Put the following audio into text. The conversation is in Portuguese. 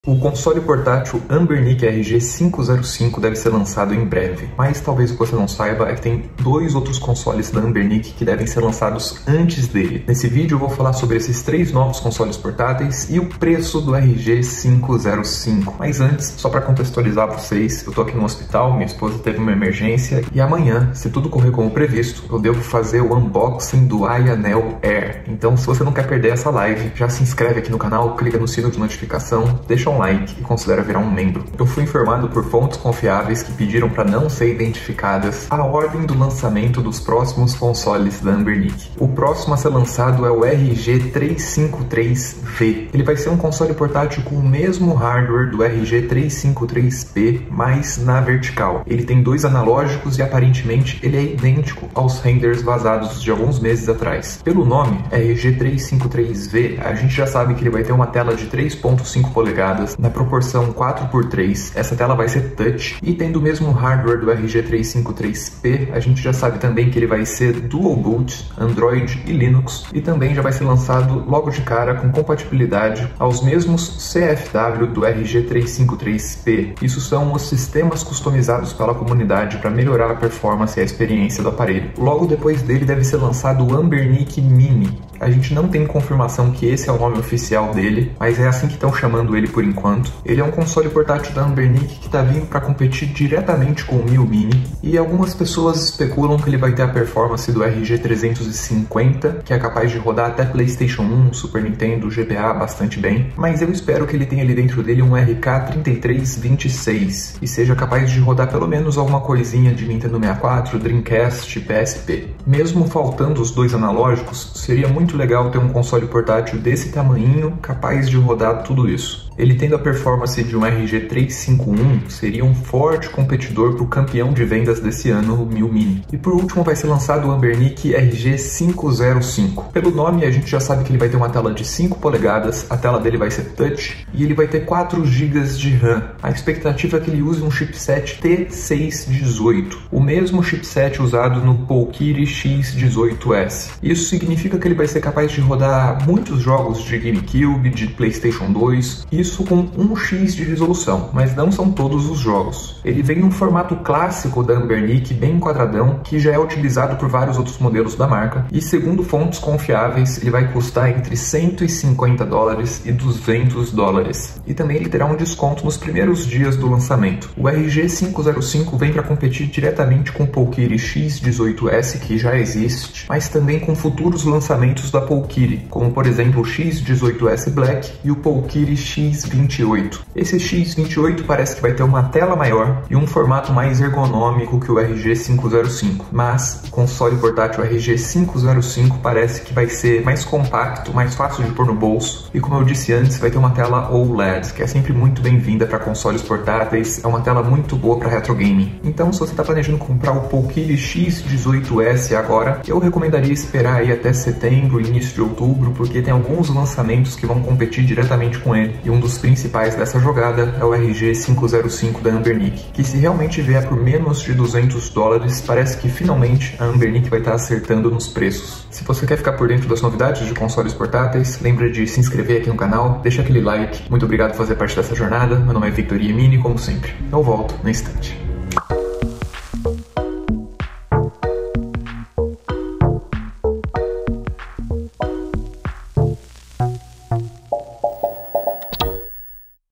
O console portátil Anbernic RG505 deve ser lançado em breve, mas talvez o que você não saiba é que tem dois outros consoles da Anbernic que devem ser lançados antes dele. Nesse vídeo eu vou falar sobre esses três novos consoles portáteis e o preço do RG505. Mas antes, só para contextualizar vocês, eu tô aqui no hospital, minha esposa teve uma emergência e amanhã, se tudo correr como previsto, eu devo fazer o unboxing do Ayanel Air. Então, se você não quer perder essa live, já se inscreve aqui no canal, clica no sino de notificação, deixa um like e considera virar um membro. Eu fui informado por fontes confiáveis que pediram para não ser identificadas a ordem do lançamento dos próximos consoles da Anbernic. O próximo a ser lançado é o RG353V. Ele vai ser um console portátil com o mesmo hardware do RG353P, mas na vertical. Ele tem dois analógicos e aparentemente ele é idêntico aos renders vazados de alguns meses atrás. Pelo nome, RG353V, a gente já sabe que ele vai ter uma tela de 3.5 polegadas na proporção 4:3. Essa tela vai ser touch e tendo o mesmo hardware do RG353P, a gente já sabe também que ele vai ser dual boot, Android e Linux, e também já vai ser lançado logo de cara com compatibilidade aos mesmos CFW do RG353P. Isso são os sistemas customizados pela comunidade para melhorar a performance e a experiência do aparelho. Logo depois dele deve ser lançado o Anbernic Mini. A gente não tem confirmação que esse é o nome oficial dele, mas é assim que estão chamando ele por enquanto. Ele é um console portátil da Anbernic que está vindo para competir diretamente com o Mi Mini, e algumas pessoas especulam que ele vai ter a performance do RG350, que é capaz de rodar até PlayStation 1, Super Nintendo, GBA bastante bem, mas eu espero que ele tenha ali dentro dele um RK3326 e seja capaz de rodar pelo menos alguma coisinha de Nintendo 64, Dreamcast, PSP. Mesmo faltando os dois analógicos, seria muito legal ter um console portátil desse tamanhinho capaz de rodar tudo isso. Ele tendo a performance de um RG351, seria um forte competidor para o campeão de vendas desse ano, o Mi Mini. E por último vai ser lançado o Anbernic RG505. Pelo nome a gente já sabe que ele vai ter uma tela de 5 polegadas, a tela dele vai ser touch e ele vai ter 4 GB de RAM. A expectativa é que ele use um chipset T618, o mesmo chipset usado no Poukiri X18S. Isso significa que ele vai ser capaz de rodar muitos jogos de GameCube, de PlayStation 2, isso com 1x de resolução, mas não são todos os jogos. Ele vem num formato clássico da Anbernic, bem quadradão, que já é utilizado por vários outros modelos da marca, e segundo fontes confiáveis, ele vai custar entre $150 e $200. E também ele terá um desconto nos primeiros dias do lançamento. O RG505 vem para competir diretamente com o Poukiri X18S, que já existe, mas também com futuros lançamentos da Poukiri, como por exemplo o X18S Black e o Poukiri X28. Esse X28 parece que vai ter uma tela maior e um formato mais ergonômico que o RG505, mas o console portátil RG505 parece que vai ser mais compacto, mais fácil de pôr no bolso e, como eu disse antes, vai ter uma tela OLED, que é sempre muito bem-vinda para consoles portáteis, é uma tela muito boa para retro gaming. Então, se você está planejando comprar o Poukiri X18S agora, eu recomendaria esperar aí até setembro, início de outubro, porque tem alguns lançamentos que vão competir diretamente com ele. E um dos principais dessa jogada é o RG505 da Anbernic, que se realmente vier por menos de $200, parece que finalmente a Anbernic vai estar acertando nos preços. Se você quer ficar por dentro das novidades de consoles portáteis, lembra de se inscrever aqui no canal, deixa aquele like. Muito obrigado por fazer parte dessa jornada. Meu nome é Victor Yemini, como sempre. Eu volto no instante.